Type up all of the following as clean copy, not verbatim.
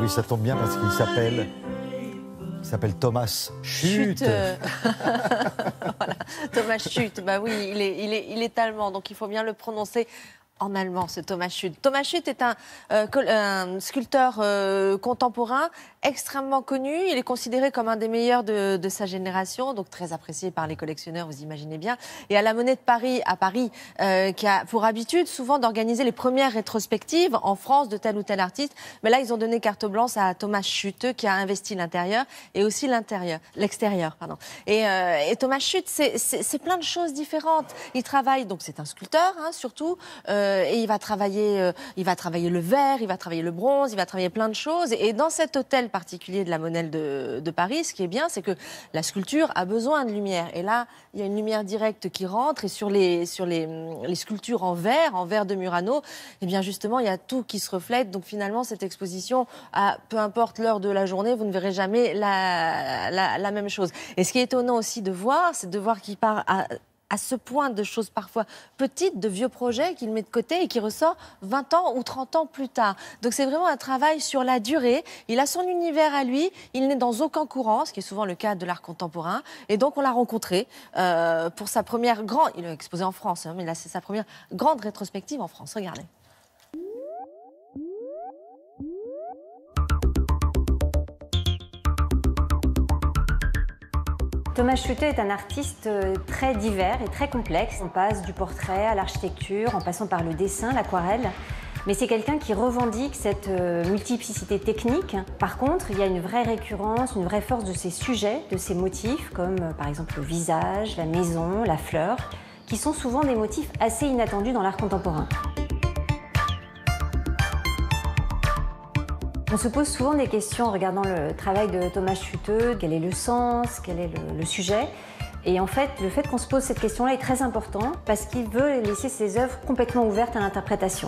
oui, ça tombe bien parce qu'il s'appelle Thomas Chut. Voilà. Thomas Chut, bah oui, il est allemand, donc il faut bien le prononcer en allemand, ce Thomas Chut. Thomas Chut est un sculpteur contemporain extrêmement connu. Il est considéré comme un des meilleurs de sa génération, donc très apprécié par les collectionneurs, vous imaginez bien. Et à la Monnaie de Paris, qui a pour habitude souvent d'organiser les premières rétrospectives en France de tel ou tel artiste, mais là, ils ont donné carte blanche à Thomas Chut, qui a investi l'intérieur et aussi l'extérieur. Et Thomas Chut, c'est plein de choses différentes. Il travaille, donc c'est un sculpteur, hein, surtout, et il va travailler le verre, il va travailler le bronze, il va travailler plein de choses. Et dans cet hôtel particulier de la Monnaie de Paris, ce qui est bien, c'est que la sculpture a besoin de lumière. Et là, il y a une lumière directe qui rentre. Et sur les sculptures en verre de Murano, eh bien justement, il y a tout qui se reflète. Donc finalement, cette exposition, peu importe l'heure de la journée, vous ne verrez jamais la même chose. Et ce qui est étonnant aussi de voir, c'est de voir qu'il part à ce point de choses parfois petites, de vieux projets qu'il met de côté et qui ressort 20 ans ou 30 ans plus tard. Donc c'est vraiment un travail sur la durée. Il a son univers à lui, il n'est dans aucun courant, ce qui est souvent le cas de l'art contemporain. Et donc on l'a rencontré pour sa première grande... Il a exposé en France, hein, mais là c'est sa première grande rétrospective en France. Regardez. Thomas Chut est un artiste très divers et très complexe. On passe du portrait à l'architecture, en passant par le dessin, l'aquarelle. Mais c'est quelqu'un qui revendique cette multiplicité technique. Par contre, il y a une vraie récurrence, une vraie force de ses sujets, de ses motifs, comme par exemple le visage, la maison, la fleur, qui sont souvent des motifs assez inattendus dans l'art contemporain. On se pose souvent des questions en regardant le travail de Thomas Chut. Quel est le sens? Quel est le sujet? Et en fait, le fait qu'on se pose cette question-là est très important parce qu'il veut laisser ses œuvres complètement ouvertes à l'interprétation.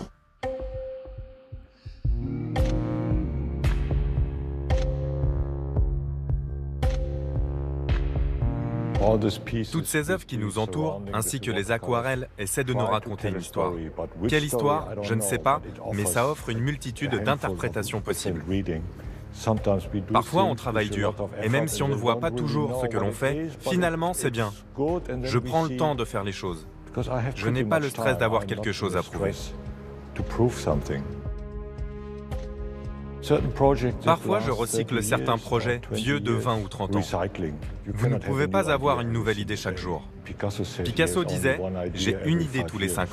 Toutes ces œuvres qui nous entourent, ainsi que les aquarelles, essaient de nous raconter une histoire. Quelle histoire? Je ne sais pas, mais ça offre une multitude d'interprétations possibles. Parfois, on travaille dur, et même si on ne voit pas toujours ce que l'on fait, finalement, c'est bien. Je prends le temps de faire les choses. Je n'ai pas le stress d'avoir quelque chose à prouver. Parfois, je recycle certains projets vieux de 20 ou 30 ans. Vous ne pouvez pas avoir une nouvelle idée chaque jour. Picasso disait « J'ai une idée tous les 5 ans ».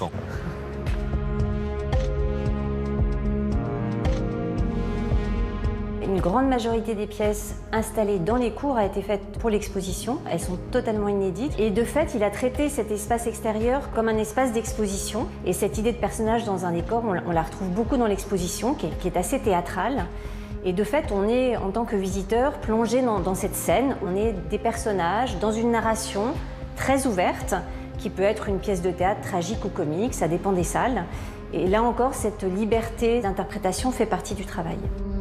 Une grande majorité des pièces installées dans les cours a été faite pour l'exposition. Elles sont totalement inédites. Et de fait, il a traité cet espace extérieur comme un espace d'exposition. Et cette idée de personnage dans un décor, on la retrouve beaucoup dans l'exposition, qui est assez théâtrale. Et de fait, on est, en tant que visiteur, plongé dans cette scène. On est des personnages dans une narration très ouverte, qui peut être une pièce de théâtre tragique ou comique, ça dépend des salles. Et là encore, cette liberté d'interprétation fait partie du travail.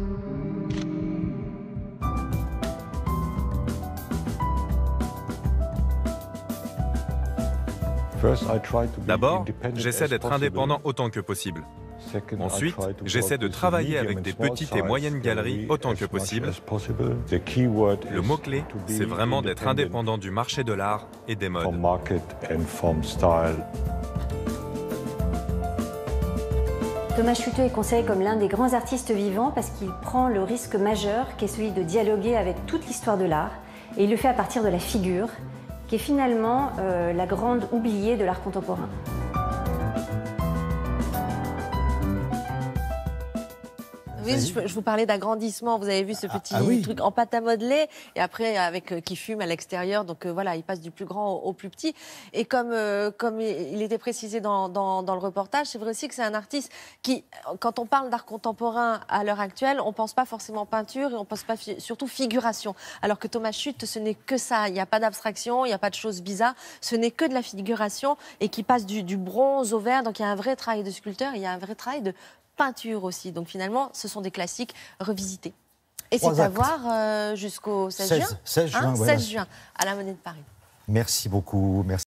D'abord, j'essaie d'être indépendant autant que possible. Ensuite, j'essaie de travailler avec des petites et moyennes galeries autant que possible. Le mot-clé, c'est vraiment d'être indépendant du marché de l'art et des modes. Thomas Chut est considéré comme l'un des grands artistes vivants parce qu'il prend le risque majeur qui est celui de dialoguer avec toute l'histoire de l'art, et il le fait à partir de la figure, qui est finalement la grande oubliée de l'art contemporain. Oui, je vous parlais d'agrandissement. Vous avez vu ce petit truc en pâte à modeler et après avec qui fume à l'extérieur. Donc voilà, il passe du plus grand au plus petit. Et comme il était précisé dans le reportage, c'est vrai aussi que c'est un artiste qui, quand on parle d'art contemporain à l'heure actuelle, on pense pas forcément peinture et on pense pas surtout figuration. Alors que Thomas Chut, ce n'est que ça. Il n'y a pas d'abstraction, il n'y a pas de choses bizarres. Ce n'est que de la figuration et qui passe du bronze au verre. Donc il y a un vrai travail de sculpteur, il y a un vrai travail de peinture aussi. Donc finalement, ce sont des classiques revisités. Et c'est à voir jusqu'au 16 juin. 16 juin, 16 juin, à la Monnaie de Paris. Merci beaucoup. Merci.